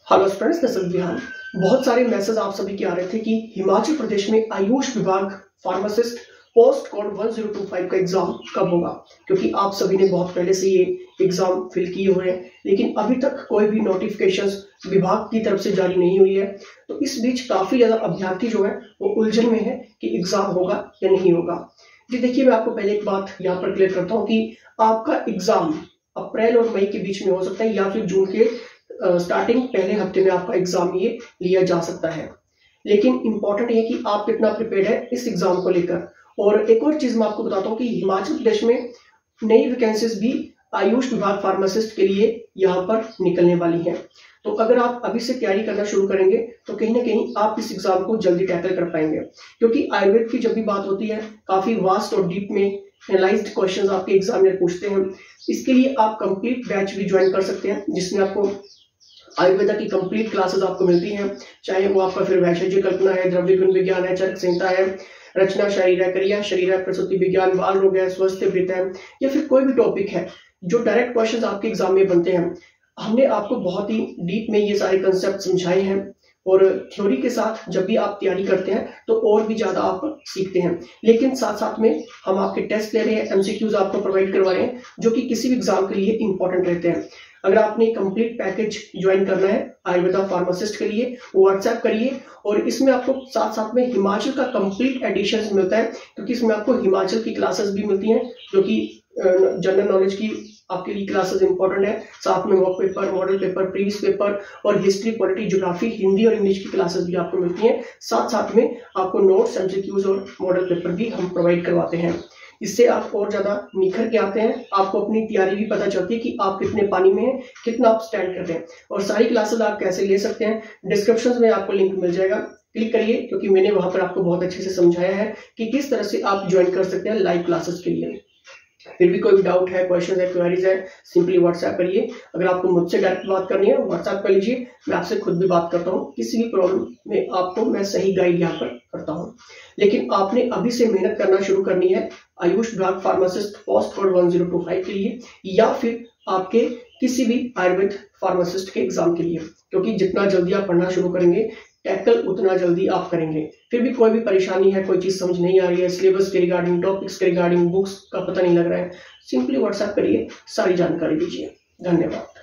Hello friends, दरअसल बिहान बहुत सारे मैसेज आप सभी के आ रहे थे कि हिमाचल प्रदेश में आयुष विभाग फार्मासिस्ट पोस्ट कोड 1025 का एग्जाम कब होगा। क्योंकि आप सभी ने बहुत पहले से ये एग्जाम फिल किए हुए हैं, लेकिन अभी तक कोई भी नोटिफिकेशंस विभाग की तरफ से जारी नहीं हुई है। तो इस बीच काफी ज्यादा अभ्यर्थी जो है वो उलझन में है कि एग्जाम होगा या नहीं होगा। जी देखिए, मैं आपको पहले एक बात यहाँ पर क्लियर करता हूँ कि आपका एग्जाम अप्रैल और मई के बीच में हो सकता है या फिर जून के स्टार्टिंग पहले हफ्ते में आपका एग्जाम ये लिया जा सकता है। लेकिन इंपॉर्टेंट है कि आप कितना प्रिपेयर्ड है इस एग्जाम को लेकर। और एक और चीज मैं आपको बताता हूँ कि हिमाचल प्रदेश में नई वैकेंसीज भी आयुष विभाग फार्मासिस्ट के लिए यहाँ पर निकलने वाली हैं। तो अगर आप अभी से तैयारी करना शुरू करेंगे तो कहीं ना कहीं आप इस एग्जाम को जल्दी टैकल कर पाएंगे। क्योंकि आयुर्वेद की जब भी बात होती है काफी वास्ट और डीप में एनालाइज्ड क्वेश्चंस आपके एग्जामिनर पूछते हैं। इसके लिए आप कंप्लीट बैच भी ज्वाइन कर सकते हैं, जिसमें आपको आयुर्वेदा की कंप्लीट क्लासेस आपको मिलती हैं। चाहे वो आपका फिर वैशज्य कल्पना है, द्रव्य गुण विज्ञान है, चरक संहिता है, रचना शरीर है, क्रिया शरीर है, प्रसूति विज्ञान, बाल रोग है, स्वस्थ वृत्त है, या फिर कोई भी टॉपिक है जो डायरेक्ट क्वेश्चंस आपके एग्जाम में बनते हैं। हमने आपको बहुत ही डीप में ये सारे कंसेप्ट समझाए हैं। और थ्योरी के साथ जब भी आप तैयारी करते हैं तो और भी ज्यादा आप सीखते हैं। लेकिन साथ साथ में हम आपके टेस्ट ले रहे हैं, एमसीक्यूज आपको प्रोवाइड करवा रहे हैं, जो कि किसी भी एग्जाम के लिए इंपॉर्टेंट रहते हैं। अगर आपने कंप्लीट पैकेज ज्वाइन करना है आयुर्वेदा फार्मासिस्ट के लिए, व्हाट्सएप करिए। और इसमें आपको साथ साथ में हिमाचल का कंप्लीट एडिशन मिलता है, क्योंकि इसमें आपको हिमाचल की क्लासेस भी मिलती हैं, जो कि जनरल नॉलेज की आपके लिए क्लासेस इंपॉर्टेंट है। साथ में mock paper, model paper, previous paper और हिस्ट्री, पॉलिटी, ज्योग्राफी, हिंदी और इंग्लिश की क्लासेस भी आपको मिलती हैं। साथ साथ में आपको नोट्स, एमसीक्यूज और मॉडल पेपर भी हम प्रोवाइड करवाते हैं। इससे आप और ज्यादा निखर के आते हैं। आपको अपनी तैयारी भी पता चलती है कि आप कितने पानी में हैं, कितना आप स्टैंड करते हैं। और सारी क्लासेस आप कैसे ले सकते हैं, डिस्क्रिप्शन में आपको लिंक मिल जाएगा, क्लिक करिए, क्योंकि मैंने वहां पर आपको बहुत अच्छे से समझाया है कि किस तरह से आप ज्वाइन कर सकते हैं लाइव क्लासेस के लिए। फिर भी कोई डाउट है, क्वेश्चन है, क्वेरीज है, सिंपली व्हाट्सएप करिए। अगर आपको मुझसे डायरेक्ट बात करनी है व्हाट्सएप कर लीजिए, मैं आपसे खुद भी बात करता हूँ। किसी भी प्रॉब्लम में आपको मैं सही गाइड यहाँ पर करता हूँ। लेकिन आपने अभी से मेहनत करना शुरू करनी है आयुष विभाग फार्मासिस्ट पोस्ट कोड 1025 के लिए, या फिर आपके किसी भी आयुर्वेद फार्मासिस्ट के एग्जाम के लिए। क्योंकि जितना जल्दी आप पढ़ना शुरू करेंगे टैकल उतना जल्दी आप करेंगे। फिर भी कोई भी परेशानी है, कोई चीज समझ नहीं आ रही है, सिलेबस के रिगार्डिंग, टॉपिक्स के रिगार्डिंग, बुक्स का पता नहीं लग रहा है, सिंपली व्हाट्सएप करिए, सारी जानकारी दीजिए। धन्यवाद।